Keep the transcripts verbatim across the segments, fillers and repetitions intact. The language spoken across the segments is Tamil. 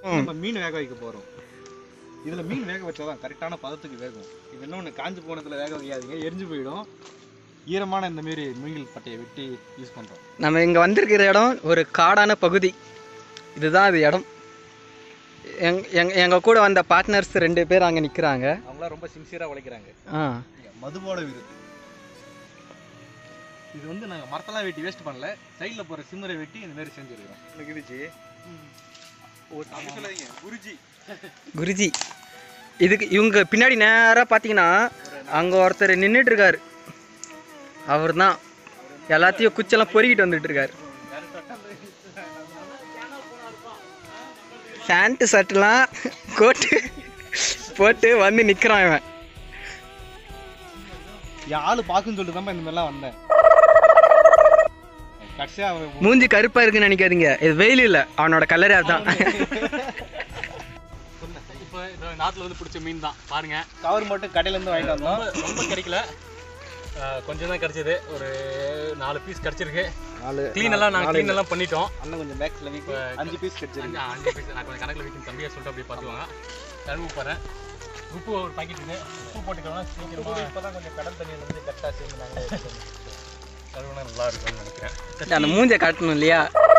நம்ம மீன் வேக வைக்க போறோம். இதுல மீன் வேக வச்சாதான் கரெக்டான பதத்துக்கு வேகும். இது இன்னொன்று காஞ்சி போனதுல வேக வைக்காதீங்க, எரிஞ்சு போயிடும். ஈரமான இந்த மாதிரி மூங்கில் பட்டையை வெட்டி யூஸ் பண்றோம். நம்ம இங்க வந்திருக்கிற இடம் ஒரு காடான பகுதி. இதுதான் அது இடம். எங் எங் எங்கள் கூட வந்த பார்ட்னர்ஸ் ரெண்டு பேர் அங்கே நிற்கிறாங்க. அவங்களாம் ரொம்ப சின்சியராக உழைக்கிறாங்க. ஆ மதுபோட வீடு இது வந்து நாங்கள் மரத்தெல்லாம் வெட்டி வேஸ்ட் பண்ணல, சைடில் போகிற சிம்மரை வெட்டி இந்த மாதிரி செஞ்சுருக்கிறோம். எனக்கு இருந்துச்சு குருஜி குருஜி. இதுக்கு இவங்க பின்னாடி நேராக பார்த்தீங்கன்னா அங்கே ஒருத்தர் நின்றுட்டு இருக்காரு. அவர் தான் எல்லாத்தையும் குச்செல்லாம் பொறுக்கிட்டு வந்துட்டு இருக்காரு. பேண்ட்டு ஷர்ட்லாம் கோட்டு போட்டு வந்து நிற்கிறான் இவன். யாரு பார்க்குன்னு சொல்லிட்டு தான் இந்த மாதிரிலாம் வந்தேன். மூஞ்சி கருப்பா இருக்குன்னு நினைக்காதீங்க, இது வெயில் இல்லை, அவனோட கலரே அதுதான். இப்போ நாட்டில் வந்து பிடிச்ச மீன் தான் பாருங்க. கவர் மட்டும் கடையிலேருந்து வாங்கிட்டு வந்தோம். ரொம்ப கிடைக்கல, கொஞ்சம் தான் கிடைச்சது. ஒரு நாலு பீஸ் கிடைச்சிருக்கு. நாலு க்ளீன் எல்லாம் நாங்கள் க்ளீன் எல்லாம் பண்ணிட்டோம். அண்ணன் கொஞ்சம் பேக்ஸில் வீக் அஞ்சு பீஸ் கிடைச்சிருக்கு. அஞ்சு பீஸ் நான் கொஞ்சம் கணக்கில் வீக்கு தம்பியாக சொல்லிட்டு அப்படி பார்த்துவாங்க. கழுவு போகிறேன். உப்பு ஒரு பாக்கெட் இருக்குது, உப்பு போட்டுக்கலாம் சீக்கிரமாக. இப்போ தான் கொஞ்சம் கடல் தண்ணியில் வந்து கரெக்டாக சேர்ந்து நாங்கள் கழுவுனா நல்லா இருக்கும்னு நினைக்கிறேன். அந்த மூஞ்சை காட்டணும் இல்லையா?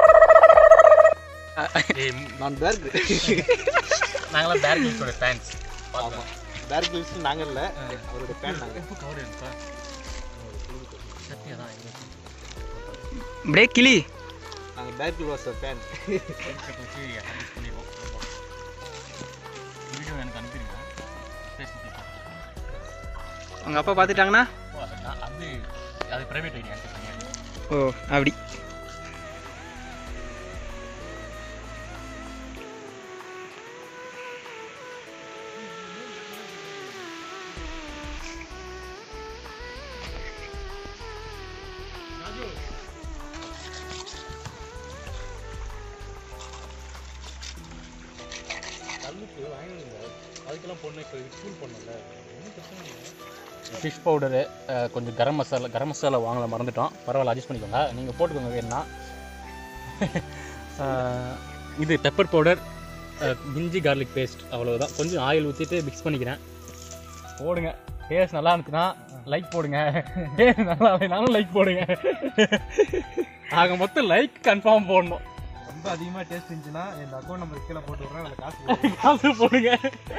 நான் பேர்க் நாங்களாம் பேர் கில்ஸோட ஃபேன்ஸ். ஆமாம், பேர் கில்ஸ் நாங்கள் இல்லை, அவரோட ஃபேன் நாங்கள். உப்பு கவர் எடுப்பா சத்தியாக தான் பிரேக் கிளி. நாங்கள் பேர் கில் வாஸ் ஃபேன். வச்சு அட்ஜஸ்ட் பண்ணிடுவோம். வீடியோ எனக்கு அனுப்பிடுங்க ஃபேஸ்புக்கில். அவங்க அப்பா பார்த்துட்டாங்கன்னா அது அது ப்ரைவேட் ஐடியா. ஓ அப்படி. அதுக்கெல்லாம் பொண்ணு இப்போ ஸ்கூல் பண்ணல. ஃபிஷ் பவுடரு, கொஞ்சம் கரம் மசாலா கரம் மசாலா வாங்கல மறந்துட்டோம். பரவாயில்ல, அட்ஜஸ்ட் பண்ணிக்கோங்க, நீங்கள் போட்டுக்கோங்க வேணும்னா. இது பெப்பர் பவுடர், இஞ்சி கார்லிக் பேஸ்ட், அவ்வளோதான். கொஞ்சம் ஆயில் ஊற்றிட்டு மிக்ஸ் பண்ணிக்கிறேன். போடுங்க. டேஸ்ட் நல்லா இருந்துச்சுன்னா லைக் போடுங்க, டேஸ்ட் நல்லா இல்லைனாலும் லைக் போடுங்க. ஆக மொத்தம் லைக் கன்ஃபார்ம் போடணும். ரொம்ப அதிகமாக டேஸ்ட் இருந்துச்சுன்னா என் அக்கௌண்ட் நம்பர் கீழே போட்டு விட்றேன், அதில் காசு காசு போடுங்க.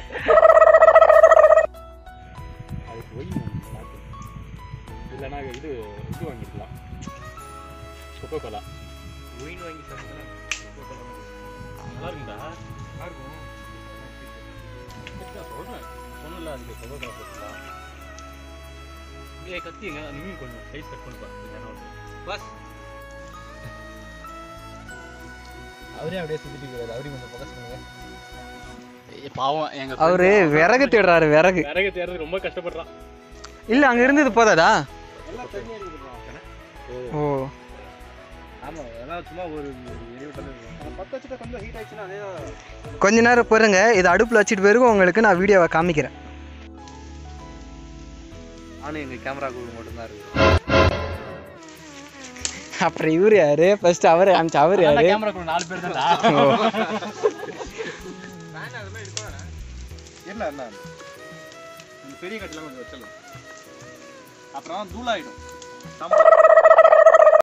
அதுக்கு ஒய் இல்லைனா இது இது வாங்கிக்கலாம், கொக்கோ கோலா. ஒயின் வாங்கி சாப்பிடுங்க, நல்லா இருக்குங்களா? நல்லா இருக்கும். சொல்கிறேன் சொன்னல, அதுக்கு கொக்கோ கோலா போட்டுக்கலாம். ஏ கத்திங்க, அந்த மீன் கொஞ்சம் சைஸ் கட் பண்ணி பாருங்க பஸ். அவரே அப்படியே சுற்றிட்டு இருக்காரு, அவரையும் கொஞ்சம் ஃபோக்கஸ் பண்ணுங்க. பாவம் எங்க அவரு விறகு தேடுறாரு. விறகு விறகு தேடுறது ரொம்ப கஷ்டப்படுறான். இல்ல அங்க இருந்தது போதாதா? ஓ ஆமாம், அதெல்லாம் சும்மா ஒரு பத்து வச்சுட்டா கொஞ்சம் ஹீட் ஆயிடுச்சுன்னா அதே கொஞ்ச நேரம் பாருங்க. இது அடுப்புல வச்சுட்டு பிறகு உங்களுக்கு நான் வீடியோவை காமிக்கிறேன். நானும் எங்கள் கேமரா குழு மட்டும்தான் இருக்கு. அப்புறம் இவரு யாரு? ஃபர்ஸ்ட் அவரு காமிச்சு. அவரு யாரு? கேமரா குழு நாலு பேர் தான். என்ன என்ன இந்த பெரிய கட்டில கொஞ்சம் வச்சிடலாம், அப்புறம் தூளாயிடும்.